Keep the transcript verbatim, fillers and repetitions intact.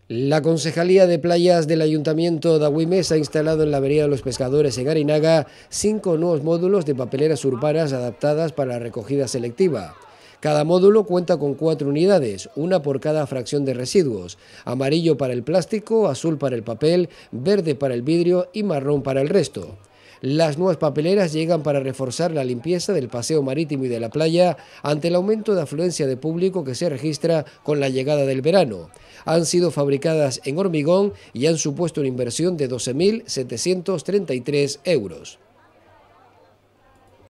La Concejalía de Playas del Ayuntamiento de Agüimes ha instalado en la Vereda de los Pescadores en Arinaga cinco nuevos módulos de papeleras urbanas adaptadas para la recogida selectiva. Cada módulo cuenta con cuatro unidades, una por cada fracción de residuos: amarillo para el plástico, azul para el papel, verde para el vidrio y marrón para el resto. Las nuevas papeleras llegan para reforzar la limpieza del paseo marítimo y de la playa ante el aumento de afluencia de público que se registra con la llegada del verano. Han sido fabricadas en hormigón y han supuesto una inversión de doce mil setecientos treinta y tres euros.